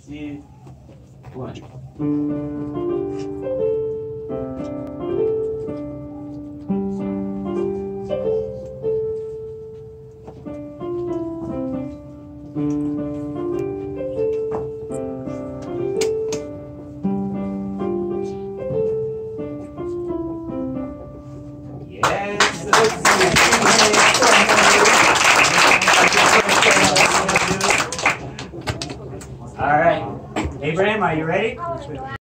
2, 1. All right, Abraham, are you ready?